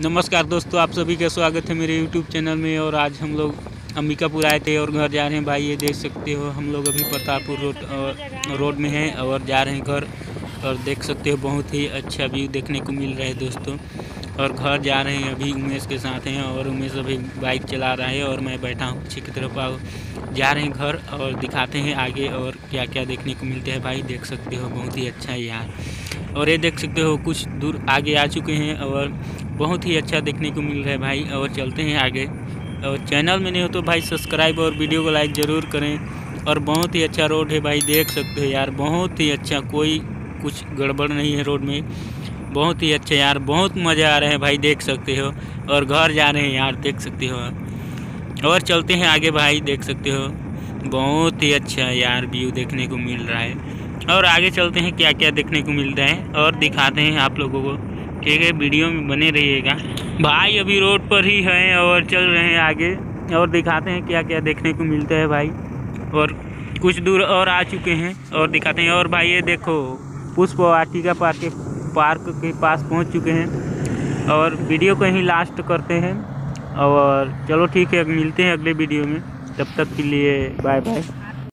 नमस्कार दोस्तों, आप सभी का स्वागत है मेरे YouTube चैनल में। और आज हम लोग अंबिकापुर आए थे और घर जा रहे हैं भाई। ये देख सकते हो हम लोग अभी प्रतापपुर रोड में हैं और जा रहे हैं घर। और देख सकते हो बहुत ही अच्छा व्यू देखने को मिल रहा है दोस्तों। और घर जा रहे हैं अभी उमेश के साथ हैं और उमेश अभी बाइक चला रहा है और मैं बैठा हूँ पीछे की तरफ। जा रहे हैं घर और दिखाते हैं आगे और क्या क्या देखने को मिलते हैं भाई। देख सकते हो बहुत ही अच्छा है यार। और ये देख सकते हो कुछ दूर आगे आ चुके हैं और बहुत ही अच्छा देखने को मिल रहा है भाई। और चलते हैं आगे। और चैनल में नहीं हो तो भाई सब्सक्राइब और वीडियो को लाइक ज़रूर करें। और बहुत ही अच्छा रोड है भाई, देख सकते हो यार, बहुत ही अच्छा, कोई कुछ गड़बड़ नहीं है रोड में। बहुत ही अच्छा यार, बहुत मज़ा आ रहा है भाई, देख सकते हो। और घर जा रहे हैं यार, देख सकते हो। और चलते हैं आगे भाई, देख सकते हो बहुत ही अच्छा यार व्यू देखने को मिल रहा है। और आगे चलते हैं क्या क्या देखने को मिलता है और दिखाते हैं आप लोगों को। ठीक है, वीडियो में बने रहिएगा भाई। अभी रोड पर ही हैं और चल रहे हैं आगे और दिखाते हैं क्या क्या देखने को मिलता है भाई। और कुछ दूर और आ चुके हैं और दिखाते हैं। और भाई ये देखो पुष्प वाटिका पार्क के पास पहुंच चुके हैं। और वीडियो को यहीं लास्ट करते हैं। और चलो ठीक है, मिलते हैं अगले वीडियो में। तब तक के लिए बाय बाय।